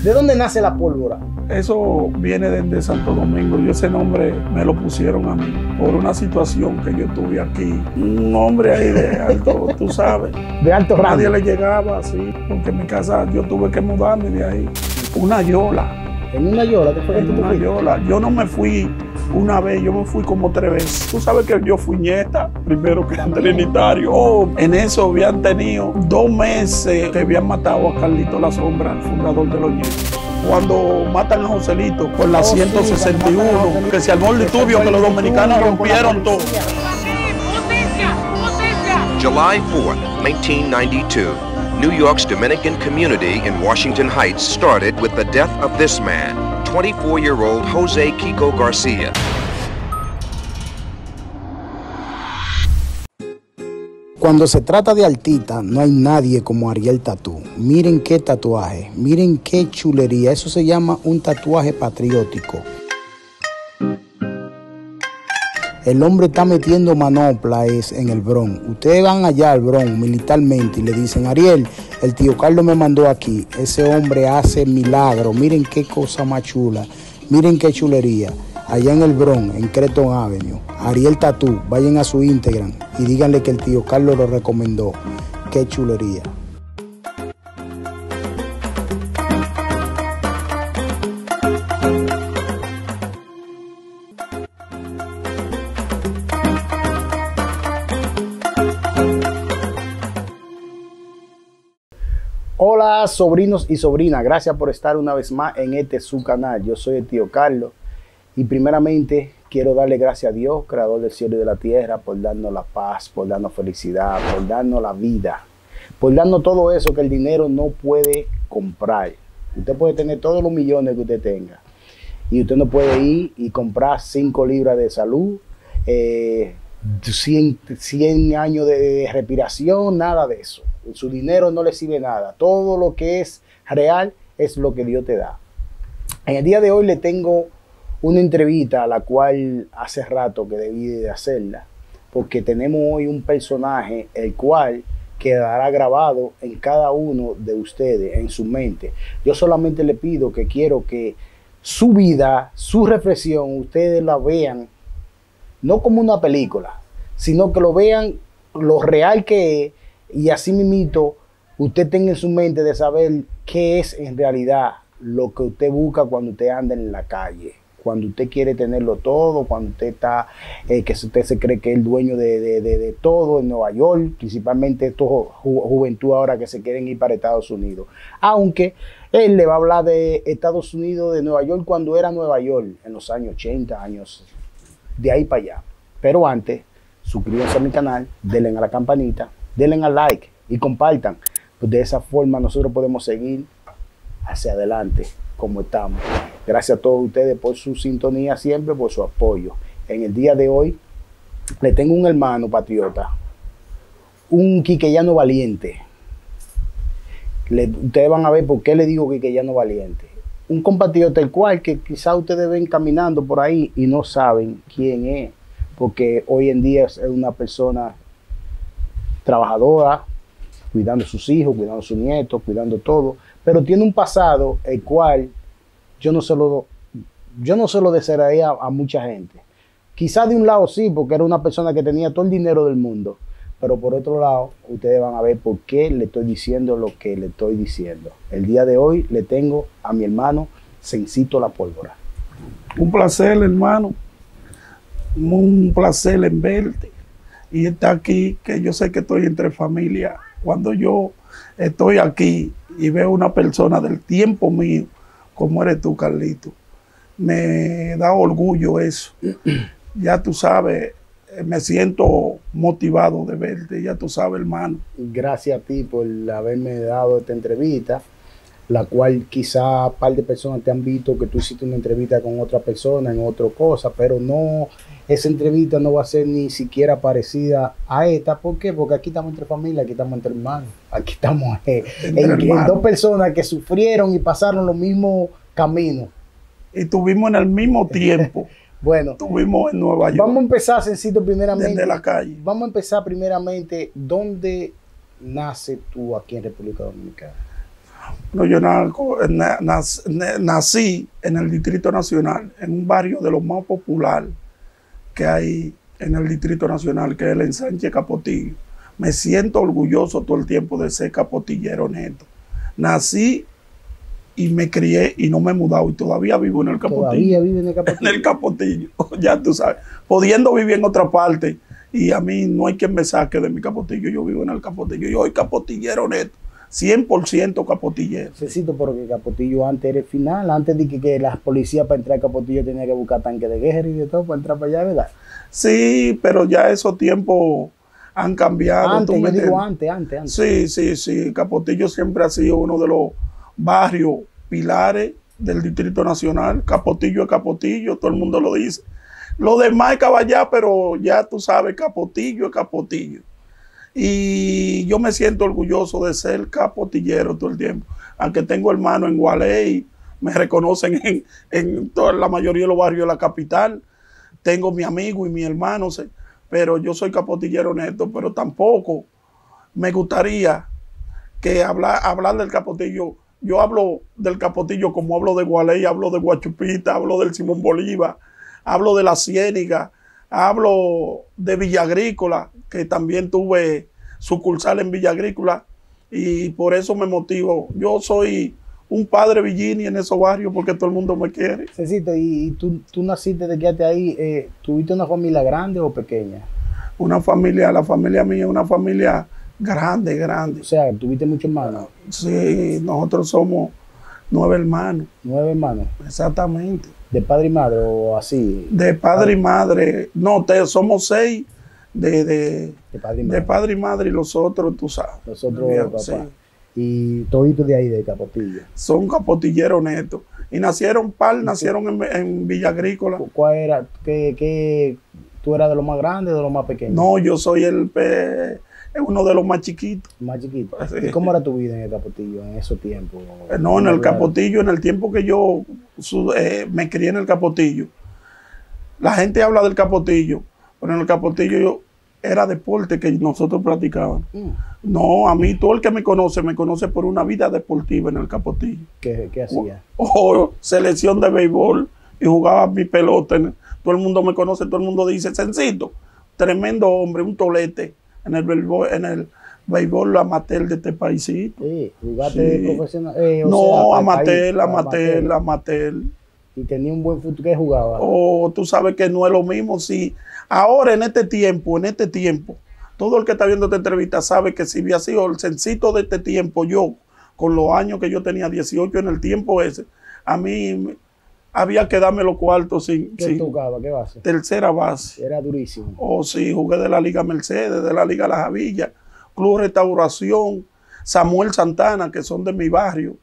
¿De dónde nace la pólvora? Eso viene desde Santo Domingo. Y ese nombre me lo pusieron a mí por una situación que yo tuve aquí. Un hombre ahí de alto, tú sabes. De alto rango. Nadie le llegaba así, porque en mi casa yo tuve que mudarme de ahí. Una yola. ¿En una yola? ¿Te fue En una yola. Yo no me fui una vez, yo me fui como 3 veces. Tú sabes que yo fui nieta, primero que trinitario. Oh, en eso habían tenido 2 meses que habían matado a Carlito La Sombra, el fundador de los nietos. Cuando matan a Joselito por la 161, que se armó el disturbio, que los dominicanos rompieron todo. July 4th, 1992. New York's Dominican community in Washington Heights started with the death of this man, 24-year-old Jose Kiko Garcia. Cuando se trata de artista, no hay nadie como Ariel Tatú. Miren qué tatuaje, miren qué chulería. Eso se llama un tatuaje patriótico. El hombre está metiendo manoplas en el Bronx. Ustedes van allá al Bronx militarmente y le dicen, Ariel, el tío Carlos me mandó aquí. Ese hombre hace milagros. Miren qué cosa más chula. Miren qué chulería. Allá en el Bronx, en Creton Avenue. Ariel Tatú, vayan a su Instagram y díganle que el tío Carlos lo recomendó. Qué chulería. Hola sobrinos y sobrinas, gracias por estar una vez más en este su canal. Yo soy el tío Carlos y primeramente quiero darle gracias a Dios, creador del cielo y de la tierra, por darnos la paz, por darnos felicidad, por darnos la vida, por darnos todo eso que el dinero no puede comprar. Usted puede tener todos los millones que usted tenga y usted no puede ir y comprar 5 libras de salud, 100 años de respiración, nada de eso. Su dinero no le sirve nada. Todo lo que es real es lo que Dios te da. En el día de hoy le tengo una entrevista a la cual hace rato que debí de hacerla, porque tenemos hoy un personaje el cual quedará grabado en cada uno de ustedes, en su mente. Yo solamente le pido que quiero que su vida, su reflexión, ustedes la vean no como una película, sino que lo vean lo real que es. Y así mismito, usted tenga en su mente de saber qué es en realidad lo que usted busca cuando usted anda en la calle. Cuando usted quiere tenerlo todo, cuando usted está, que usted se cree que es el dueño de todo en Nueva York, principalmente esta juventud ahora que se quieren ir para Estados Unidos. Aunque él le va a hablar de Estados Unidos, de Nueva York, cuando era Nueva York, en los años 80, años de ahí para allá. Pero antes, suscríbanse a mi canal, denle a la campanita, denle al like y compartan. Pues de esa forma nosotros podemos seguir hacia adelante como estamos. Gracias a todos ustedes por su sintonía siempre, por su apoyo. En el día de hoy le tengo un hermano patriota, un quiqueyano valiente. Ustedes van a ver por qué le digo quiqueyano valiente. Un compatriota el cual que quizá ustedes ven caminando por ahí y no saben quién es, porque hoy en día es una persona trabajadora, cuidando a sus hijos, cuidando a sus nietos, cuidando todo, pero tiene un pasado el cual yo no se lo desearía a mucha gente. Quizás de un lado sí, porque era una persona que tenía todo el dinero del mundo, pero por otro lado, ustedes van a ver por qué le estoy diciendo lo que le estoy diciendo. El día de hoy le tengo a mi hermano Sencito La Pólvora. Un placer, hermano. Un placer en verte. Y está aquí, que yo sé que estoy entre familia. Cuando yo estoy aquí y veo una persona del tiempo mío, como eres tú, Carlito, me da orgullo eso. Ya tú sabes, me siento motivado de verte, ya tú sabes, hermano. Gracias a ti por haberme dado esta entrevista, la cual quizá un par de personas te han visto que tú hiciste una entrevista con otra persona en otra cosa, pero no, esa entrevista no va a ser ni siquiera parecida a esta. ¿Por qué? Porque aquí estamos entre familia, aquí estamos entre hermanos, aquí estamos en dos personas que sufrieron y pasaron los mismos caminos. Y tuvimos en el mismo tiempo. Bueno, estuvimos en Nueva York. Vamos a empezar, Sencito, primeramente. Desde la calle. Vamos a empezar primeramente, ¿dónde nace tú aquí en República Dominicana? No, yo nací en el Distrito Nacional, en un barrio de los más popular que hay en el Distrito Nacional, que es el Ensanche Capotillo. Me siento orgulloso todo el tiempo de ser capotillero neto. Nací y me crié y no me he mudado y todavía vivo en el Capotillo. ¿Todavía vive en el Capotillo? En el Capotillo, ya tú sabes. Pudiendo vivir en otra parte y a mí no hay quien me saque de mi Capotillo. Yo vivo en el Capotillo. Yo soy capotillero neto. 100% capotillero. Necesito porque Capotillo antes era el final, antes de que las policías para entrar a Capotillo tenían que buscar tanques de guerra y de todo para entrar para allá, ¿verdad? Sí, pero ya esos tiempos han cambiado. Antes, yo digo antes. Sí. Capotillo siempre ha sido uno de los barrios pilares del Distrito Nacional. Capotillo es Capotillo, todo el mundo lo dice. Lo demás es Caballá, pero ya tú sabes, Capotillo es Capotillo. Y yo me siento orgulloso de ser capotillero todo el tiempo. Aunque tengo hermanos en Gualey, me reconocen en toda la mayoría de los barrios de la capital. Tengo mi amigo y mi hermano, pero yo soy capotillero neto, pero tampoco me gustaría que hablar del Capotillo. Yo hablo del Capotillo como hablo de Gualey, hablo de Guachupita, hablo del Simón Bolívar, hablo de la Ciéniga, hablo de Villa Agrícola, que también tuve sucursal en Villa Agrícola y por eso me motivo. Yo soy un padre villini en esos barrios porque todo el mundo me quiere. Cecito, ¿y tú naciste, te quedaste ahí? ¿Tuviste una familia grande o pequeña? La familia mía es una familia grande. O sea, ¿tuviste muchos hermanos? Sí, nosotros somos 9 hermanos. 9 hermanos. Exactamente. ¿De padre y madre o así? De padre y madre. No, somos 6 de padre y madre y los otros, tú sabes. Los otros, papá. Sí. Y toditos de ahí, de Capotillo. Son capotilleros netos. Y nacieron en Villa Agrícola. ¿Cuál era? ¿Tú eras de los más grandes o de los más pequeños? No, yo soy uno de los más chiquitos. Más chiquito. Sí. ¿Y cómo era tu vida en el Capotillo en esos tiempos? No, en el Capotillo, en el tiempo que yo me crié en el Capotillo. La gente habla del Capotillo, pero en el Capotillo era deporte que nosotros practicábamos. No, a mí todo el que me conoce por una vida deportiva en el Capotillo. ¿Qué hacía? Selección de béisbol y jugaba mi pelota. Todo el mundo me conoce, todo el mundo dice, Sencito, tremendo hombre, un tolete en el béisbol amateur de este paísito. Sí, jugaste profesional. No, amateur. Y tenía un buen futuro. ¿Qué jugaba? Tú sabes que no es lo mismo. Si ahora en este tiempo, todo el que está viendo esta entrevista sabe que si había sido el Sencito de este tiempo, yo, con los años que yo tenía, 18 en el tiempo ese, a mí había que darme los cuartos sin... ¿Qué tocaba? ¿Qué base? Tercera base. Era durísimo. Sí, jugué de la Liga Mercedes, de la Liga La Javilla, Club Restauración, Samuel Santana, que son de mi barrio,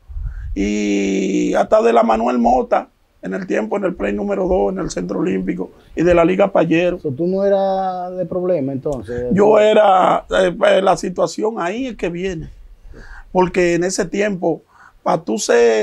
y hasta de la Manuel Mota, en el tiempo, en el play número 2, en el Centro Olímpico, y de la Liga Payero. ¿Tú no eras de problema entonces? Yo era, la situación ahí es que viene, porque en ese tiempo, para tú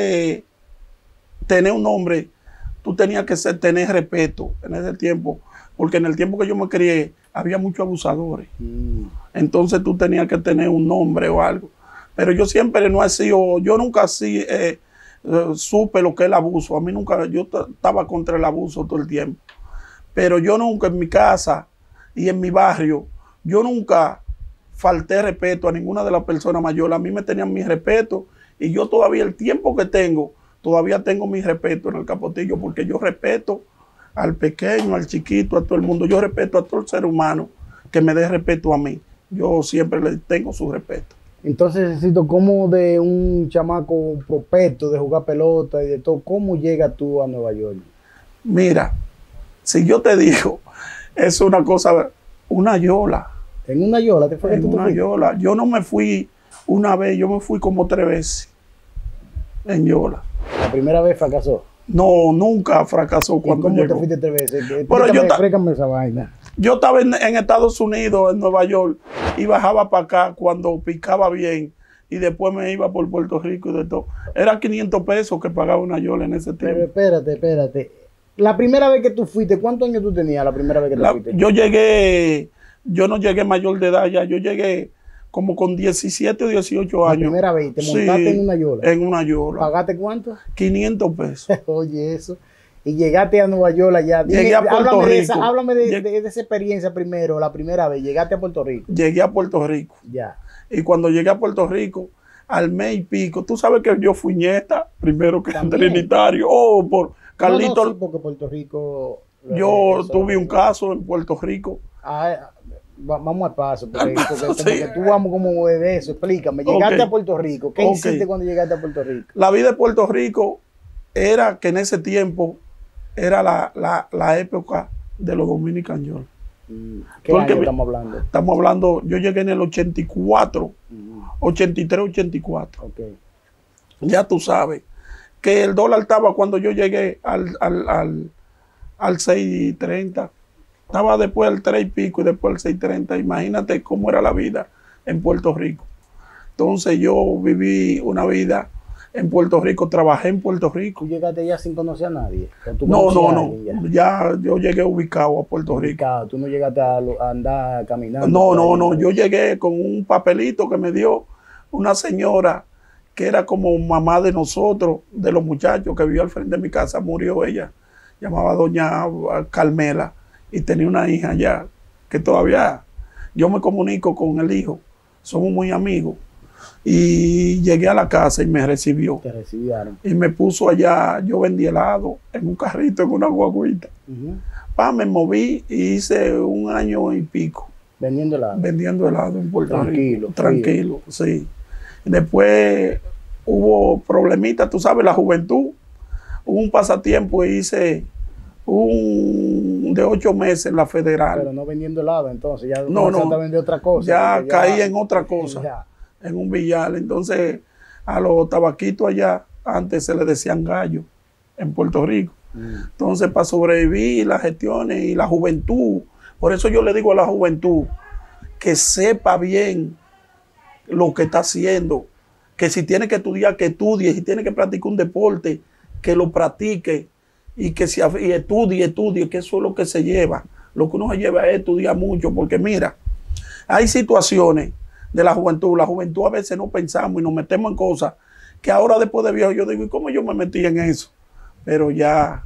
tener un nombre, tú tenías que tener respeto en ese tiempo, porque en el tiempo que yo me crié había muchos abusadores. Entonces tú tenías que tener un nombre o algo. Pero yo siempre no he sido, yo nunca supe lo que es el abuso. A mí nunca, yo estaba contra el abuso todo el tiempo. Pero yo nunca en mi casa y en mi barrio, yo nunca falté respeto a ninguna de las personas mayores. A mí me tenían mi respeto y yo todavía el tiempo que tengo, todavía tengo mi respeto en el Capotillo, porque yo respeto al pequeño, al chiquito, a todo el mundo. Yo respeto a todo el ser humano que me dé respeto a mí. Yo siempre le tengo su respeto. Entonces necesito, ¿cómo de un chamaco prospecto de jugar pelota y de todo, cómo llegas tú a Nueva York? Mira, si yo te digo, es una cosa, una yola. ¿En una yola te fue? En una yola. Yo no me fui una vez, yo me fui como 3 veces en yola. ¿La primera vez fracasó? No, nunca fracasó cuando ¿Cómo llegó. te fuiste 3 veces? Pero Explícame esa vaina. Yo estaba en Estados Unidos, en Nueva York, y bajaba para acá cuando picaba bien, y después me iba por Puerto Rico y de todo. Era 500 pesos que pagaba una yola en ese tiempo. Pero espérate. La primera vez que tú fuiste, ¿cuántos años tú tenías la primera vez que tú fuiste? Yo no llegué mayor de edad ya, yo llegué como con 17 o 18 La años. primera vez, ¿te Sí, montaste en una yola? En una yola. ¿Pagaste cuánto? 500 pesos. Oye, eso. Y llegaste a Nueva York allá. Llegué a Puerto háblame Rico. Háblame de esa experiencia primero, la primera vez. Llegaste a Puerto Rico. Llegué a Puerto Rico. Ya. Y cuando llegué a Puerto Rico, al mes y pico, tú sabes que yo fui nieta, primero que También. trinitario. Oh, por Carlito. No, sí, porque Puerto Rico... Yo tuve un caso en Puerto Rico. Vamos al paso, porque Sí. como que tú vamos como de eso. Explícame, llegaste Ok. a Puerto Rico. ¿Qué Ok. hiciste cuando llegaste a Puerto Rico? La vida de Puerto Rico era que en ese tiempo era la época de los Dominican York. ¿Qué Porque año estamos hablando? Estamos hablando, yo llegué en el 84, 83, 84. Ok. Ya tú sabes que el dólar estaba cuando yo llegué al 6.30. Estaba después al 3 y pico y después al 6.30. Imagínate cómo era la vida en Puerto Rico. Entonces yo viví una vida en Puerto Rico, trabajé en Puerto Rico. ¿Tú llegaste ya sin conocer a nadie? ¿O tú No, conocías a no, alguien no. Ya yo llegué ubicado a Puerto Rico. Ubicado. Tú no llegaste a andar caminando. No, por no, ahí, no. Yo llegué con un papelito que me dio una señora que era como mamá de nosotros, de los muchachos que vivía al frente de mi casa. Murió ella. Llamaba doña Carmela y tenía una hija ya que todavía yo me comunico con el hijo. Somos muy amigos. Y llegué a la casa y me recibió. Te recibieron. Y me puso allá, yo vendí helado en un carrito, en una guaguita. Me moví y hice 1 año y pico Vendiendo helado. vendiendo helado en Puerto Tranquilo, Rico. Tranquilo, sí. Después hubo problemitas, tú sabes, la juventud. Hubo un pasatiempo y hice de 8 meses en la Federal. Pero no vendiendo helado, entonces ya No, comenzaste no. a vender otra cosa. Ya porque caí en otra cosa, Ya. en un billar. Entonces, a los tabaquitos allá, antes se le decían gallo en Puerto Rico. Entonces, para sobrevivir las gestiones y la juventud, por eso yo le digo a la juventud que sepa bien lo que está haciendo, que si tiene que estudiar, que estudie, si tiene que practicar un deporte, que lo practique y que y estudie, que eso es lo que se lleva. Lo que uno se lleva es estudiar mucho, porque mira, hay situaciones de la juventud a veces no pensamos y nos metemos en cosas que ahora después de viejo yo digo, ¿y cómo yo me metí en eso? Pero ya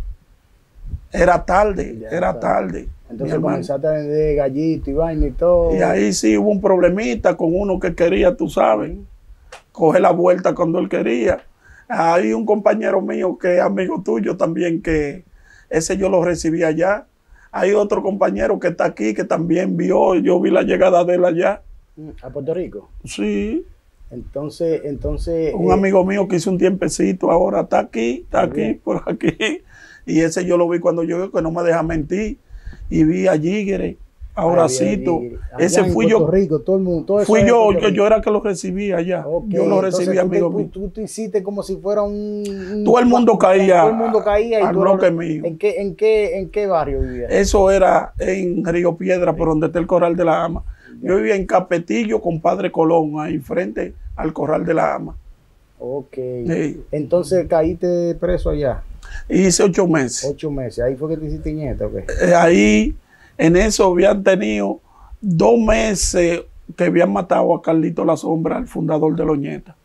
era tarde, era tarde. Entonces comenzaste a vender gallito y vaina y todo. Y ahí sí hubo un problemita con uno que quería, tú sabes, coger la vuelta cuando él quería. Hay un compañero mío que es amigo tuyo también, que ese yo lo recibí allá. Hay otro compañero que está aquí que también yo vi la llegada de él allá. ¿A Puerto Rico? Sí. Entonces... Un amigo mío que hizo un tiempecito ahora está aquí, por aquí. Y ese yo lo vi cuando yo, que no me deja mentir. Y vi a Yigre, a Horacito. Ese fui yo. Rico, todo el mundo, todo Fui eso yo era que lo recibí allá. Okay, yo lo recibí, amigo mío. Tú hiciste como si fuera un... Todo el mundo caía. Todo el mundo caía. Al bloque mío. ¿En qué barrio vivías? Eso era en Río Piedra, por donde está el Corral de la Ama. Yo vivía en Capetillo con Padre Colón, ahí frente al Corral de la Ama. Ok. Sí. Entonces caíste preso allá. Hice 8 meses. 8 meses. Ahí fue que te hiciste nieta, ¿ok? Ahí, en eso habían tenido 2 meses que habían matado a Carlito La Sombra, el fundador de Loñeta.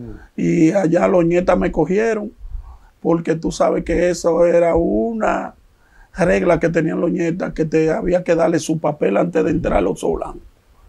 Y allá Loñeta me cogieron, porque tú sabes que eso era una regla que tenían Loñeta, que te había que darle su papel antes de entrar al Oso Blanco.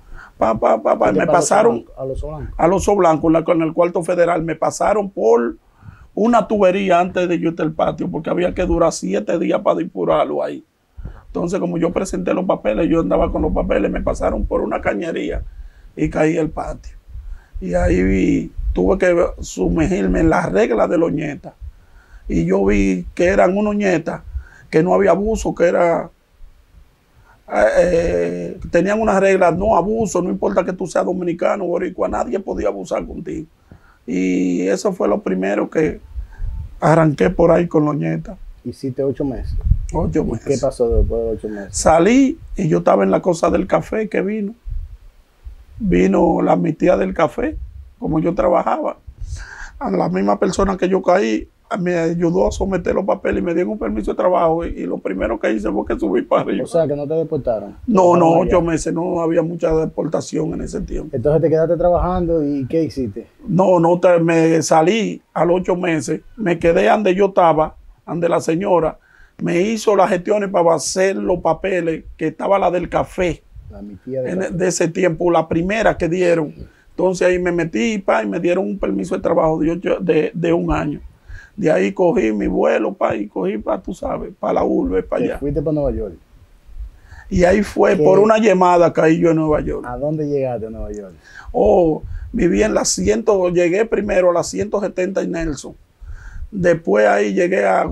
Me pasaron a los blancos. al Oso Blanco, en el cuarto federal, me pasaron por una tubería antes de yo irte al patio, porque había que durar 7 días para depurarlo ahí. Entonces, como yo presenté los papeles, yo andaba con los papeles, me pasaron por una cañería y caí al patio. Y ahí tuve que sumergirme en las reglas de Loñeta. Y yo vi que eran unos ñetas, que no había abuso, que era... tenían unas reglas, no abuso, no importa que tú seas dominicano o boricua, nadie podía abusar contigo. Y eso fue lo primero que arranqué por ahí con Loñeta. Hiciste 8 meses. 8 meses. ¿Qué pasó después de 8 meses? Salí y yo estaba en la cosa del café que vino. Vino la amnistía del café, como yo trabajaba. A la misma persona que yo caí, me ayudó a someter los papeles y me dieron un permiso de trabajo y lo primero que hice fue que subí para arriba. O sea, que no te deportaron. No, 8 meses, no había mucha deportación en ese tiempo. Entonces te quedaste trabajando y ¿qué hiciste? No, me salí a los 8 meses, me quedé donde yo estaba, donde la señora me hizo las gestiones para hacer los papeles, que estaba la del café, Mi tía de ese tiempo, la primera que dieron. Entonces ahí me metí y me dieron un permiso de trabajo de 1 año. De ahí cogí mi vuelo y cogí tú sabes, para la urbe, para allá. Fuiste para Nueva York. Y ahí fue, por una llamada caí yo en Nueva York. ¿A dónde llegaste a Nueva York? Viví en llegué primero a la 170 y Nelson. Después ahí llegué a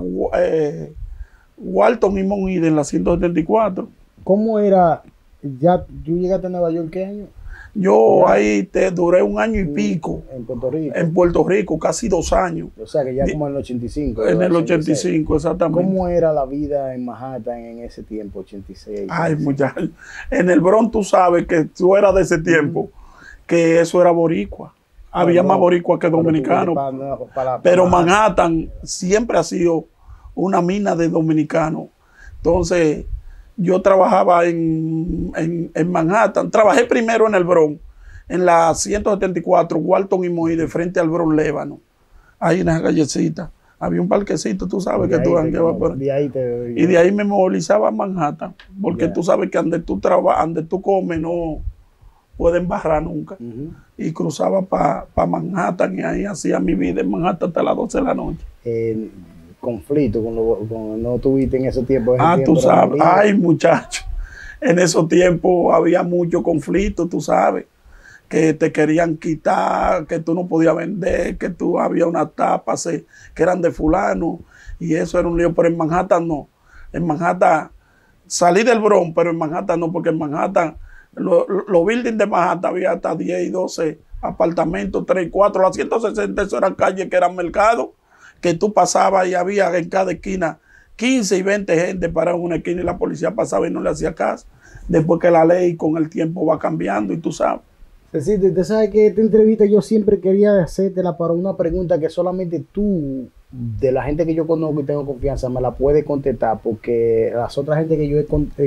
Walton y Mount Eden en la 174. ¿Cómo era? ¿Ya tú llegaste a Nueva York qué año? Yo ahí duré 1 año y pico. En Puerto Rico. En Puerto Rico, casi 2 años. O sea que ya como en el 85. En el 85, exactamente. ¿Cómo era la vida en Manhattan en ese tiempo, 86? Ay, muchachos. En el Bronx tú sabes que tú eras de ese tiempo, que eso era boricua. Había más boricua que dominicano. Pero Manhattan siempre ha sido una mina de dominicanos. Entonces, yo trabajaba en Manhattan. Trabajé primero en el Bronx, en la 174, Walton y Moí, de frente al Bronx Lébano. Ahí en esa callecita. Había un parquecito, tú sabes que tú andabas por ahí. Y de ahí me movilizaba a Manhattan. Porque tú sabes que donde tú trabajas, donde tú comes, no pueden barrar nunca. Y cruzaba para Manhattan y ahí hacía mi vida en Manhattan hasta las 12 de la noche. Conflicto no tuviste en ese tiempo. Tú sabes. Ay, muchacho. En esos tiempos había mucho conflicto, tú sabes. Que te querían quitar, que tú no podías vender, que tú había unas tapas que eran de fulano. Y eso era un lío. Pero en Manhattan no. En Manhattan salí del Bronx, pero en Manhattan no, porque en Manhattan, los buildings de Manhattan había hasta 10 y 12 apartamentos, 3 y 4. Las 160, eso eran calles que eran mercados, que tú pasabas y había en cada esquina 15 y 20 gente para una esquina y la policía pasaba y no le hacía caso. Después que la ley con el tiempo va cambiando y tú sabes. Sí, tú sabes que esta entrevista yo siempre quería hacértela para una pregunta que solamente tú, de la gente que yo conozco y tengo confianza, me la puedes contestar, porque las otras gente que yo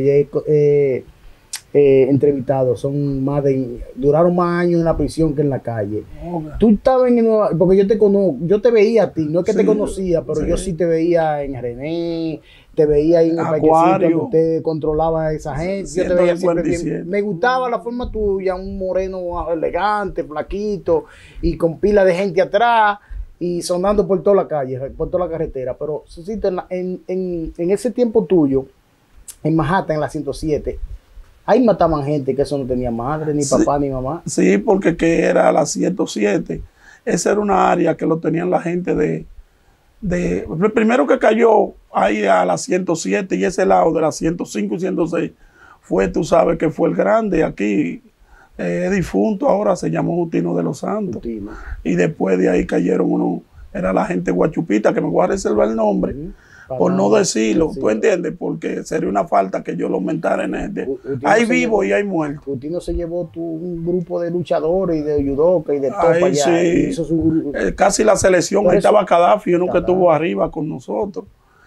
he entrevistado duraron más años en la prisión que en la calle. Okay. Tú estabas en Nueva, porque yo te conozco, yo te veía a ti, no es que te conocía, pero yo sí te veía en René, te veía ahí en el parquecito donde usted controlaba a esa gente. Yo te veía siempre bien. Me gustaba la forma tuya, un moreno elegante, flaquito y con pila de gente atrás y sonando por toda la calle, por toda la carretera. Pero en ese tiempo tuyo, en Manhattan, en la 107, ahí mataban gente que eso no tenía madre, ni papá, ni mamá. Sí, porque que era la 107. Esa era una área que lo tenían la gente el primero que cayó ahí a la 107 y ese lado de la 105 y 106 fue, tú sabes que fue el grande aquí, difunto ahora, se llamó Justino de los Santos. Justino. Y después de ahí cayeron era la gente guachupita, que me voy a reservar el nombre. Por no decirlo, ¿tú entiendes? Porque sería una falta que yo lo aumentara en este. Hay vivos y hay muertos. Justino se llevó un grupo de luchadores y de judoka y de todo para allá. Sí. Casi la selección, ahí estaba Gaddafi, uno que estuvo arriba con nosotros.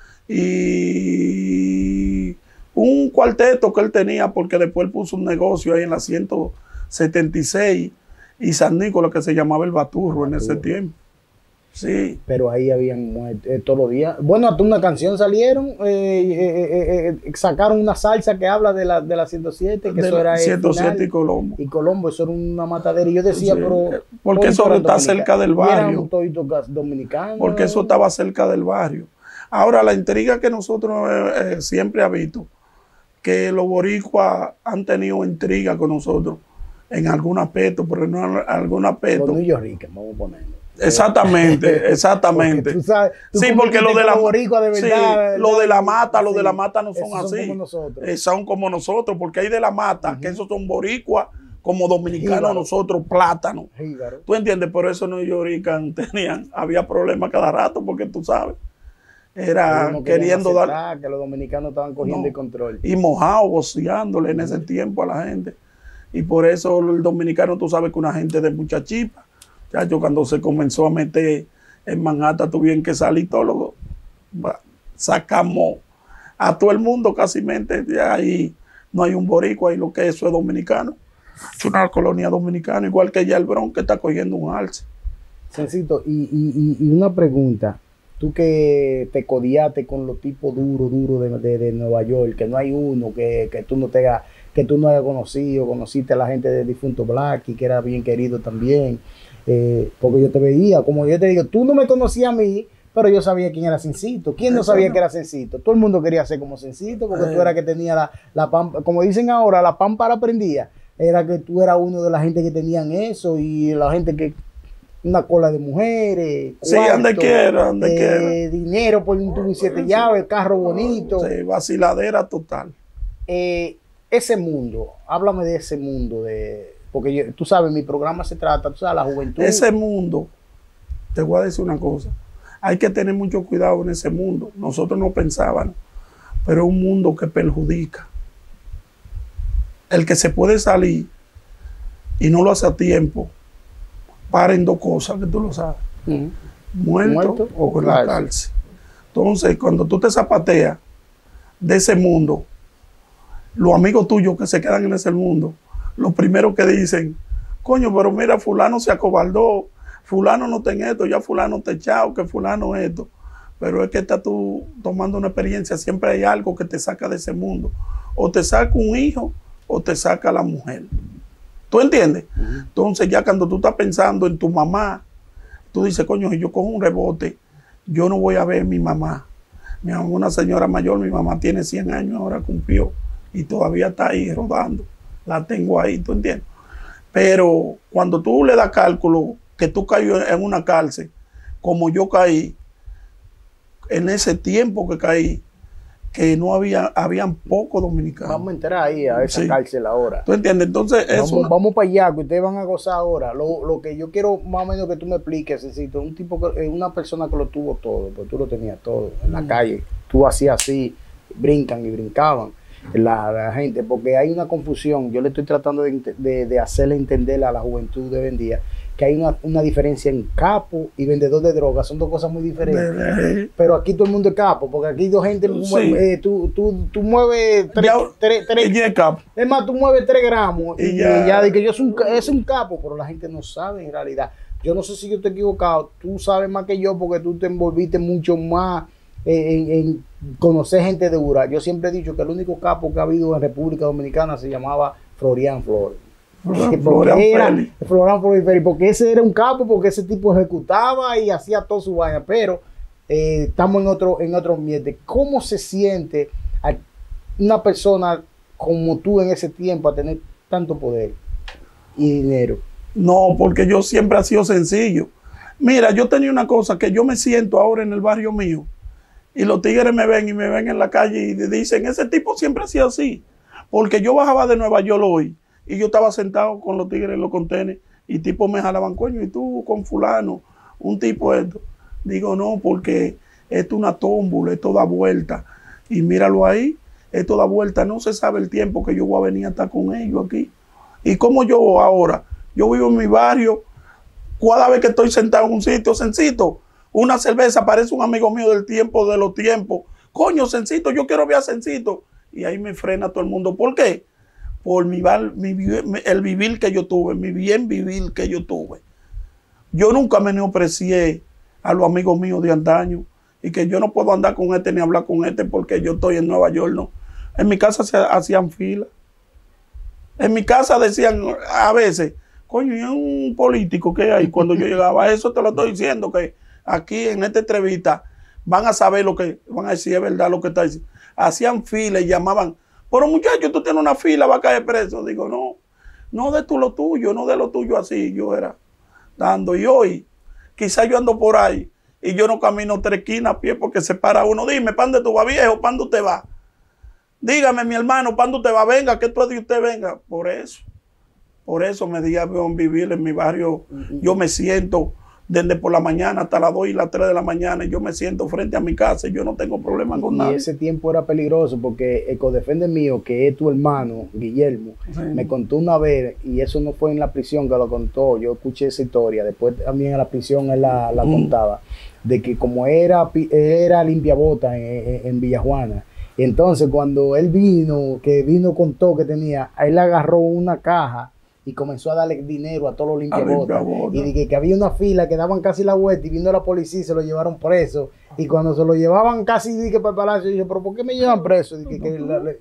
Y un cuarteto que él tenía, porque después él puso un negocio ahí en la 176 y San Nicolás, que se llamaba El Baturro en ese tiempo. Sí. Pero ahí habían muerto todos los días. Bueno, hasta una canción salieron, sacaron una salsa que habla de la 107, que eso era 107 y Colombo. Y Colombo, eso era una matadera. Y yo decía, pero... Porque eso está cerca del barrio. Dominicanos. Porque eso estaba cerca del barrio. Ahora, la intriga que nosotros siempre ha visto, que los boricuas han tenido intriga con nosotros en algún aspecto, pero no en algún aspecto. Los niños ricos, vamos a ponerlo. Exactamente, exactamente. Porque lo de la boricua de verdad, lo de la mata no son así. Son como nosotros, porque hay de la mata, que esos son boricuas, como dominicanos nosotros, plátanos. ¿Tú entiendes? Por eso no llorican había problemas cada rato, porque tú sabes, era queriendo dar. Que los dominicanos estaban cogiendo el control. Y mojados, boceándole en ese tiempo a la gente. Y por eso el dominicano, tú sabes que una gente de mucha chipa. Cuando se comenzó a meter en Manhattan tuvieron que salir todos sacamos a todo el mundo casi mente. De ahí no hay un boricua, y lo que eso es dominicano. Es una colonia dominicana, igual que ya el Bronx, que está cogiendo un alce. Sencito, y una pregunta. Tú que te codiaste con los tipos duros de Nueva York, que no hay uno que tú no hayas conocido, conociste a la gente del difunto Black y que era bien querido también, porque yo te veía, como yo te digo, tú no me conocías a mí, pero yo sabía quién era Sencito. ¿Quién no sabía que era Sencito? Todo el mundo quería ser como Sencito, porque tú eras que tenía la pámpara, como dicen ahora, la pámpara prendía. Era que tú eras uno de la gente que tenían eso, y la gente que una cola de mujeres, sí, donde quiera, dinero por un tubo y 7 llaves, carro bonito. Sí, vaciladera total. Ese mundo, háblame de ese mundo, porque tú sabes, mi programa se trata, tú sabes, la juventud. Ese mundo, te voy a decir una cosa, hay que tener mucho cuidado en ese mundo. Nosotros no pensábamos, pero es un mundo que perjudica. El que se puede salir y no lo hace a tiempo, paren 2 cosas que tú lo sabes. Muerto o en la cárcel. Entonces, cuando tú te zapateas de ese mundo, los amigos tuyos que se quedan en ese mundo, lo primero que dicen, coño, pero mira, fulano se acobardó, fulano no ten esto, ya fulano te echado, que fulano esto. Pero es que estás tú tomando una experiencia, siempre hay algo que te saca de ese mundo. O te saca un hijo, o te saca la mujer. ¿Tú entiendes? Entonces ya cuando tú estás pensando en tu mamá, tú dices, coño, si yo cojo un rebote, yo no voy a ver a mi mamá. Mi mamá es una señora mayor, mi mamá tiene 100 años, ahora cumplió, y todavía está ahí rodando. La tengo ahí, ¿tú entiendes? Pero cuando tú le das cálculo que tú caí en una cárcel, como yo caí, en ese tiempo que caí, que no habían pocos dominicanos. Vamos a entrar ahí a esa cárcel ahora. ¿Tú entiendes? Entonces, vamos para allá, que ustedes van a gozar ahora. Lo que yo quiero más o menos que tú me expliques, Sencito, una persona que lo tuvo todo, porque tú lo tenías todo en la calle. Tú hacías así, brincan y brincaban la gente, porque hay una confusión. Yo le estoy tratando de hacerle entender a la juventud de hoy en día que hay una diferencia en capo y vendedor de drogas. Son 2 cosas muy diferentes. Pero aquí todo el mundo es capo, porque aquí 2 gente tú mueves 3 capos. Es más, tú mueves 3 gramos y ya de que yo es un capo, pero la gente no sabe en realidad. Yo no sé si yo estoy equivocado, tú sabes más que yo porque tú te envolviste mucho más en conocer gente dura. Yo siempre he dicho que el único capo que ha habido en República Dominicana se llamaba Florian Flores. Florian Flores, porque ese era un capo, porque ese tipo ejecutaba y hacía toda su vaina, pero estamos en otro ambiente. ¿Cómo se siente a una persona como tú en ese tiempo a tener tanto poder y dinero? No, porque yo siempre he sido sencillo. Mira, yo tenía una cosa que yo me siento ahora en el barrio mío y los tigres me ven en la calle y dicen, ese tipo siempre ha sido así. Porque yo bajaba de Nueva York hoy y yo estaba sentado con los tigres en los contenes y tipos me jalaban, coño, y tú con fulano, un tipo esto. Digo, no, porque esto es una tómbola, esto da vuelta. Y míralo ahí, esto da vuelta, no se sabe el tiempo que yo voy a venir a estar con ellos aquí. Y como yo ahora, yo vivo en mi barrio, cada vez que estoy sentado en un sitio, Sencito, una cerveza, parece un amigo mío del tiempo de los tiempos. Coño, Sencito, yo quiero ver a Sencito. Y ahí me frena todo el mundo. ¿Por qué? Por el vivir que yo tuve, mi bien vivir que yo tuve. Yo nunca me neoprecié a los amigos míos de antaño y que yo no puedo andar con este ni hablar con este porque yo estoy en Nueva York, no. En mi casa se hacían fila. En mi casa decían a veces, coño, y un político que hay cuando yo llegaba. Eso te lo estoy diciendo, que aquí en esta entrevista van a saber lo que, van a decir es verdad lo que está diciendo. Hacían fila y llamaban, pero muchachos, tú tienes una fila, va a caer preso. Digo, no de tú lo tuyo, no de lo tuyo así. Yo era dando. Y hoy, quizás yo ando por ahí y yo no camino 3 esquinas a pie porque se para uno. Dime, ¿para dónde tú vas, viejo? ¿Para dónde usted va? Dígame, mi hermano, ¿para dónde usted va? Venga, que tú de usted venga. Por eso me di a vivir en mi barrio. Yo me siento desde por la mañana hasta las 2 y las 3 de la mañana. Yo me siento frente a mi casa y yo no tengo problema con nadie. Y ese tiempo era peligroso porque el codefende mío, que es tu hermano, Guillermo, Sí. me contó una vez, y eso no fue en la prisión que lo contó, yo escuché esa historia, después también en la prisión él la contaba, de que como era limpiabota en Villajuana, y entonces cuando él contó que tenía, él agarró una caja y comenzó a darle dinero a todos los limpiabotas. Y dije que había una fila que daban casi la vuelta y vino la policía y se lo llevaron preso. Y cuando se lo llevaban casi dije para el palacio, dije, pero ¿por qué me llevan preso? Dije que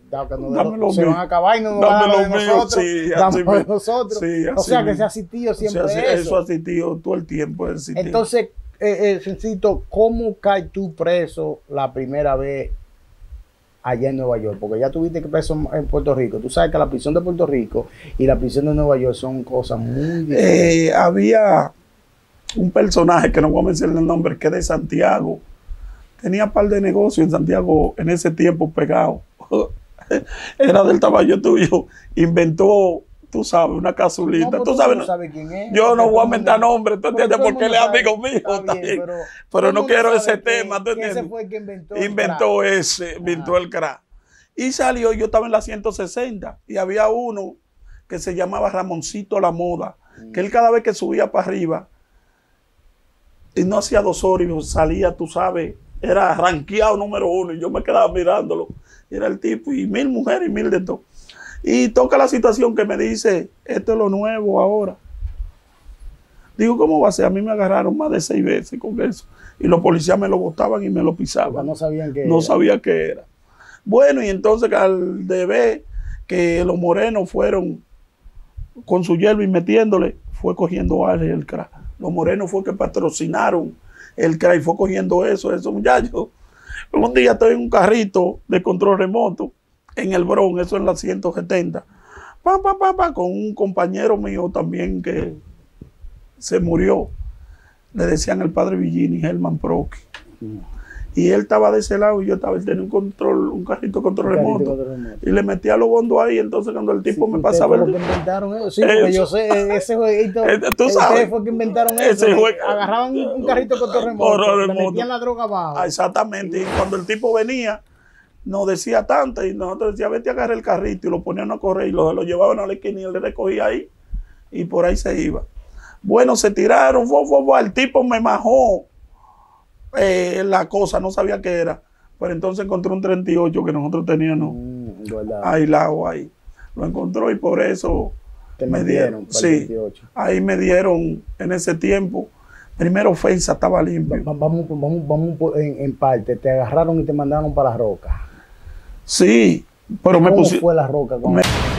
se van a acabar y no nos van a dar de nosotros. Sí, damos de nosotros. Sí, o sea que se ha asistido siempre eso ha asistido todo el tiempo. Entonces, Sencito, ¿cómo caes tú preso la primera vez allá en Nueva York? Porque ya tuviste que preso en Puerto Rico. Tú sabes que la prisión de Puerto Rico y la prisión de Nueva York son cosas muy diferentes. Había un personaje que no voy a mencionar el nombre, que es de Santiago. Tenía un par de negocios en Santiago en ese tiempo pegado. Era del tamaño tuyo. Inventó, tú sabes, una casulita. No, tú sabes, no sabes quién es. yo no voy a mentar nombres, ¿tú entiendes? todo el Porque él mundo es amigo sabe. mío. Está bien, pero no quiero ese sabe tema, ¿tú que entiendes? ese fue el que inventó inventó el crack. Y salió, yo estaba en la 160 y había uno que se llamaba Ramoncito La Moda, que él cada vez que subía para arriba y no hacía 2 horas y salía, tú sabes, era rankeado número 1 y yo me quedaba mirándolo. Y era el tipo y 1000 mujeres y 1000 de todo. Y toca la situación que me dice, esto es lo nuevo ahora. Digo, ¿cómo va a ser? A mí me agarraron más de 6 veces con eso. Y los policías me lo botaban y me lo pisaban. Porque no sabían qué no era. sabía qué era. Bueno, y entonces al de ver que los morenos fueron con su hierba y metiéndole, fue cogiendo el crack. Los morenos fue que patrocinaron el crack y fue cogiendo esos muchachos. Un día estoy en un carrito de control remoto en el Bronx, eso en la 170, con un compañero mío también que se murió. Le decían el padre Villini, Germán Proqui. Y él estaba de ese lado y yo estaba, él tenía un carrito de control remoto. Y le metía los bondos ahí, entonces cuando el tipo me pasaba el... inventaron eso. Sí, porque yo sé, ese jueguito, tú sabes, fue que inventaron eso. Agarraban un carrito de control remoto, le metían la droga abajo. Exactamente, y cuando el tipo venía, nos decía tanto, y nosotros decíamos, vete a agarrar el carrito, y lo ponían a correr, y lo llevaban a la esquina, y él le recogía ahí, y por ahí se iba. Bueno, se tiraron, el tipo me majó la cosa, no sabía qué era, pero entonces encontró un 38 que nosotros teníamos aislado ahí. Lo encontró y por eso me dieron. Sí, ahí me dieron en ese tiempo. Primera ofensa, estaba limpio. Vamos en parte. Te agarraron y te mandaron para la roca. Sí, pero ¿Cómo fue la roca?